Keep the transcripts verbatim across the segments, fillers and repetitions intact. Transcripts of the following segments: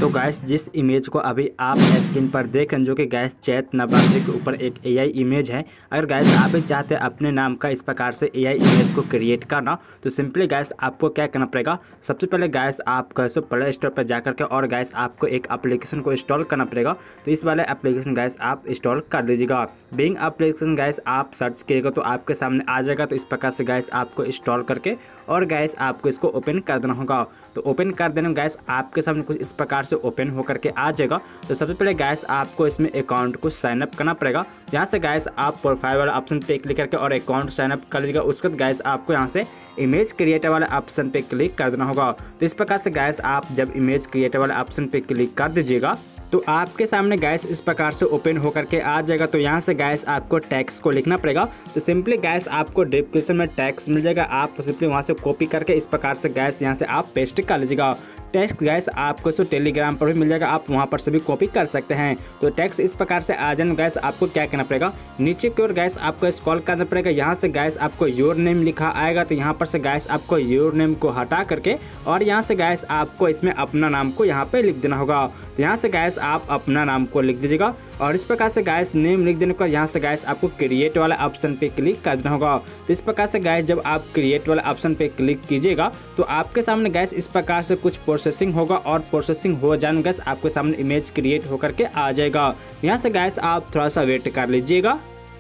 तो गैस जिस इमेज को अभी आप स्क्रीन पर देख रहे हैं जो कि गैस चैत नवरात्रि के ऊपर एक एआई इमेज है। अगर गैस आप भी चाहते हैं अपने नाम का इस प्रकार से एआई इमेज को क्रिएट करना तो सिंपली गैस आपको क्या करना पड़ेगा। सबसे पहले गैस आप कैसे प्ले स्टोर पर जाकर के और गैस आपको एक एप्लीकेशन को इंस्टॉल करना पड़ेगा। तो इस वाले एप्लीकेशन गैस आप इंस्टॉल कर लीजिएगा। बिंग एप्लीकेशन गैस आप सर्च कीजिएगा तो आपके सामने आ जाएगा। तो इस प्रकार से गैस आपको इंस्टॉल करके और गैस आपको इसको ओपन कर देना होगा। तो ओपन कर देने में गैस आपके सामने कुछ इस प्रकार से ओपन होकर के आ जाएगा। तो सबसे पहले गैस आपको इसमें अकाउंट को साइनअप करना पड़ेगा। यहाँ से गैस आप प्रोफाइल वाला ऑप्शन पे क्लिक करके और अकाउंट साइनअप कर लीजिएगा। उसके बाद गैस आपको यहाँ से इमेज क्रिएटर वाले ऑप्शन पे क्लिक कर देना होगा। तो इस प्रकार से गैस आप जब इमेज क्रिएटर वाले ऑप्शन पे क्लिक कर दीजिएगा तो आपके सामने गैस इस प्रकार से ओपन होकर के आ जाएगा। तो यहाँ से गैस आपको टैक्स को लिखना पड़ेगा। तो सिंपली गैस आपको डिस्क्रिप्शन में टैक्स मिल जाएगा। आप सिंपली वहाँ से कॉपी करके इस प्रकार से गैस यहाँ से आप पेस्ट कर लीजिएगा। टैक्स गैस आपको सो टेलीग्राम पर भी मिल जाएगा, आप वहाँ पर से भी कॉपी कर सकते हैं। तो टैक्स इस प्रकार से आ जाने गैस आपको क्या करना पड़ेगा, नीचे की ओर गैस आपको स्क्रॉल करना पड़ेगा। यहाँ से गैस आपको योर नेम लिखा आएगा। तो यहाँ पर से गैस आपको योर नेम को हटा करके और यहाँ से गैस आपको इसमें अपना नाम को यहाँ पे लिख देना होगा। तो यहाँ से गैस आप अपना नाम को लिख दीजिएगा और इस प्रकार से गैस नेम लिख देने पर यहाँ से गैस आपको क्रिएट वाला ऑप्शन पे क्लिक कर देना होगा। तो इस प्रकार से गैस जब आप क्रिएट वाला ऑप्शन पे क्लिक कीजिएगा तो आपके सामने गैस इस प्रकार से कुछ प्रोसेसिंग होगा और प्रोसेसिंग हो जाने गैस आपके सामने इमेज क्रिएट होकर के आ जाएगा। यहाँ से गैस आप थोड़ा सा वेट कर लीजिएगा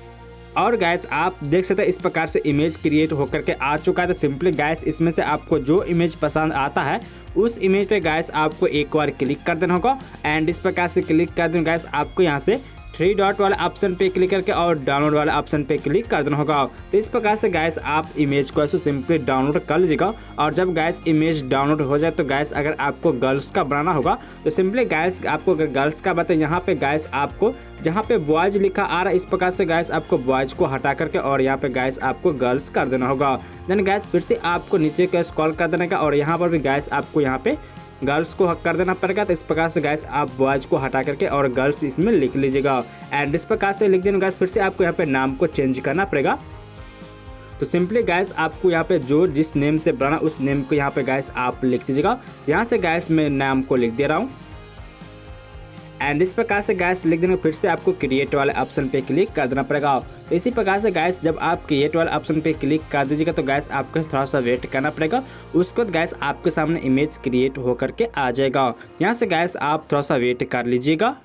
और गैस आप देख सकते हैं इस प्रकार से इमेज क्रिएट होकर के आ चुका है। तो सिंपली गैस इसमें से आपको जो इमेज पसंद आता है उस इमेज पे गैस आपको एक बार क्लिक कर देना होगा एंड इस प्रकार से क्लिक कर देना गैस आपको यहाँ से थ्री डॉट वाले ऑप्शन पे क्लिक करके और डाउनलोड वाले ऑप्शन पे क्लिक कर देना होगा। तो इस प्रकार से गैस आप इमेज को ऐसे सिंपली डाउनलोड कर लीजिएगा। और जब गैस इमेज डाउनलोड हो जाए तो गैस अगर आपको गर्ल्स का बनाना होगा तो सिंपली गैस आपको अगर गर्ल्स का बताए यहाँ पे गैस आपको जहाँ पे बॉयज लिखा आ रहा है इस प्रकार से गैस आपको बॉयज को हटा करके और यहाँ पे गैस आपको गर्ल्स कर देना होगा। देन गैस फिर से आपको नीचे का स्क्रॉल कर देने का और यहाँ पर भी गैस आपको यहाँ पे गर्ल्स को हक कर देना पड़ेगा। तो इस प्रकार से गैस आप बॉयज को हटा करके और गर्ल्स इसमें लिख लीजिएगा एंड इस प्रकार से लिख देना गैस फिर से आपको यहाँ पे नाम को चेंज करना पड़ेगा। तो सिंपली गैस आपको यहाँ पे जो जिस नेम से बनाना उस नेम को यहाँ पे गैस आप लिख दीजिएगा। यहाँ से गैस मैं नाम को लिख दे रहा हूँ एंड इस प्रकार से गैस लिख देने फिर से आपको क्रिएट वाले ऑप्शन पे क्लिक कर देना पड़ेगा। तो इसी प्रकार से गैस जब आप क्रिएट वाले ऑप्शन पे क्लिक कर दीजिएगा तो गैस आपको थोड़ा सा वेट करना पड़ेगा। उसके बाद गैस आपके सामने इमेज क्रिएट होकर के आ जाएगा। यहाँ से गैस आप थोड़ा सा वेट कर लीजिएगा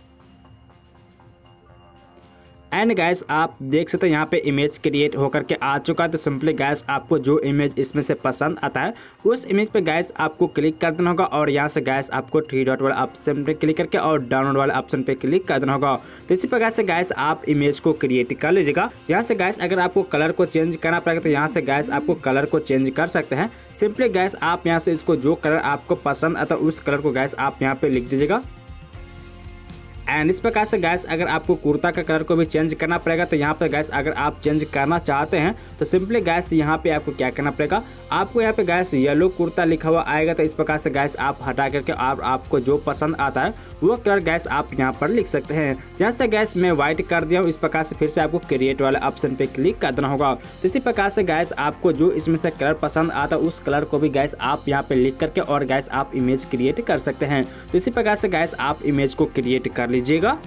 एंड गैस आप देख सकते हैं यहाँ पे इमेज क्रिएट होकर के आ चुका है। तो सिंपली गैस आपको जो इमेज इसमें से पसंद आता है उस इमेज पे गैस आपको क्लिक कर देना होगा और यहाँ से गैस आपको थ्री डॉट वाले ऑप्शन पे क्लिक करके और डाउनलोड वाले ऑप्शन पे क्लिक कर देना होगा। तो इसी प्रकार से गैस आप इमेज को क्रिएट कर लीजिएगा। यहाँ से गैस अगर आपको कलर को चेंज करना पड़ेगा तो यहाँ से गैस आपको कलर को चेंज कर सकते हैं। सिंपली गैस आप यहाँ से इसको जो कलर आपको पसंद आता है उस कलर को गैस आप यहाँ पे लिख दीजिएगा एंड इस प्रकार से गैस अगर आपको कुर्ता का कलर को भी चेंज करना पड़ेगा तो यहाँ पर गैस अगर आप चेंज करना चाहते हैं तो सिंपली गैस यहाँ पे आपको क्या करना पड़ेगा, आपको यहाँ पे गैस येलो कुर्ता लिखा हुआ आएगा। तो इस प्रकार से गैस आप हटा करके आप आपको जो पसंद आता है वो कलर गैस आप यहाँ पर लिख सकते हैं। यहाँ से गैस मैं व्हाइट कर दिया हूँ। इस प्रकार से फिर से आपको क्रिएट वाले ऑप्शन पे क्लिक कर देना होगा। तो इसी प्रकार से गैस आपको जो इसमें से कलर पसंद आता है उस कलर को भी गैस आप यहाँ पे लिख करके और गैस आप इमेज क्रिएट कर सकते हैं। तो इसी प्रकार से गैस आप इमेज को क्रिएट कर लीजिएगा।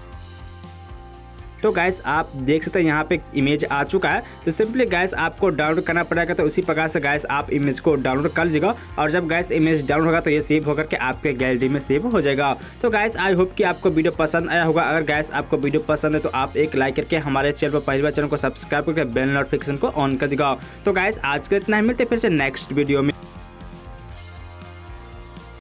तो गैस आप देख सकते हैं यहाँ पे इमेज आ चुका है। तो सिंपली गैस आपको डाउनलोड करना पड़ेगा। तो उसी प्रकार से गैस आप इमेज को डाउनलोड कर लीजिएगा और जब गैस इमेज डाउनलोड होगा तो ये सेव होकर के आपके गैलरी में सेव हो जाएगा। तो गैस आई होप कि आपको वीडियो पसंद आया होगा। अगर गैस आपको वीडियो पसंद है तो आप एक लाइक करके हमारे चैनल पर पहली बार चैनल को सब्सक्राइब करके बेल नोटिफिकेशन को ऑन कर देगा। तो गैस आज के इतना ही, मिलते फिर से नेक्स्ट वीडियो में।